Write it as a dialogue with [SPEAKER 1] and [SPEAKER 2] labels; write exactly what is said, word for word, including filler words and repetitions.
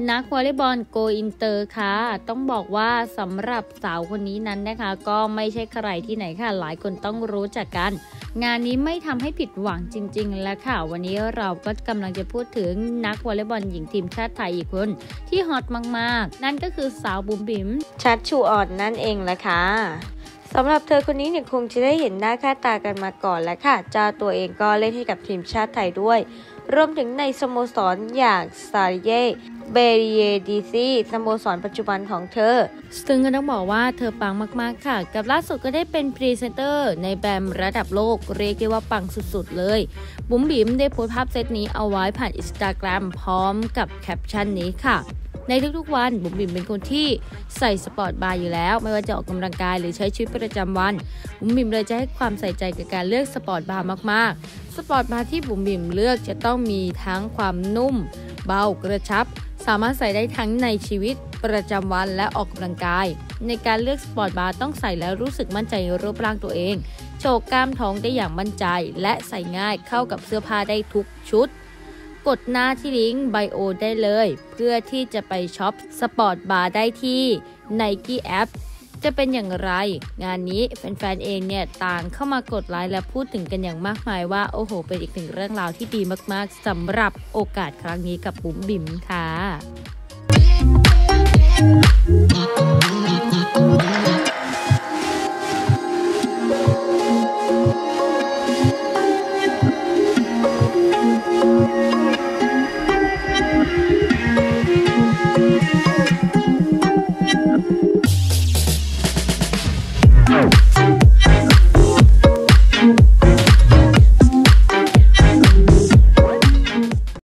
[SPEAKER 1] นักวอลเลย์บอลโกอินเตอร์ค่ะต้องบอกว่าสำหรับสาวคนนี้นั้นนะคะก็ไม่ใช่ใครที่ไหนค่ะหลายคนต้องรู้จักกันงานนี้ไม่ทำให้ผิดหวังจริงๆแล้วค่ะวันนี้เราก็กำลังจะพูดถึงนักวอลเลย์บอลหญิงทีมชาติไทยอีกคนที่ฮอตมากๆนั่นก็คือสาวบุ๋มบิ๋มชัชชูอ่อนนั่นเองแหละค่ะสำหรับเธอคนนี้เนี่ยคงจะได้เห็นหน้าค่าตากันมาก่อนแล้วค่ะเจ้าตัวเองก็เล่นให้กับทีมชาติไทยด้วยรวมถึงในสโมสรอย่างซาริเย่เบริเยดีซีสโมสรปัจจุบันของเธอซึ่งก็ต้องบอกว่าเธอปังมากๆค่ะกับล่าสุดก็ได้เป็นพรีเซนเตอร์ในแบรนด์ระดับโลกเรียกได้ว่าปังสุดๆเลยบุ๋มบิ๋มได้โพสต์ภาพเซตนี้เอาไว้ผ่าน อินสตาแกรม พร้อมกับแคปชั่นนี้ค่ะในทุกๆวันบุ๋มบิ๋มเป็นคนที่ใส่สปอร์ตบาร์อยู่แล้วไม่ว่าจะออกกำลังกายหรือใช้ชีวิตประจำวันบุ๋มบิ๋มเลยจะให้ความใส่ใจกับการเลือกสปอร์ตบาร์มากๆสปอร์ตบาร์ที่บุ๋มบิ๋มเลือกจะต้องมีทั้งความนุ่มเบากระชับสามารถใส่ได้ทั้งในชีวิตประจำวันและออกกำลังกายในการเลือกสปอร์ตบาร์ต้องใส่แล้วรู้สึกมั่นใจในรูปร่างตัวเองโชว์กล้ามท้องได้อย่างมั่นใจและใส่ง่ายเข้ากับเสื้อผ้าได้ทุกชุดกดหน้าที่ลิงก์ไบโอได้เลยเพื่อที่จะไปช็อปสปอร์ตบาร์ได้ที่ Nike App จะเป็นอย่างไรงานนี้แฟนๆเองเนี่ยต่างเข้ามากดไลค์และพูดถึงกันอย่างมากมายว่าโอ้โหเป็นอีกหนึ่งเรื่องราวที่ดีมากๆสำหรับโอกาสครั้งนี้กับบุ๋มบิ๋มค่ะ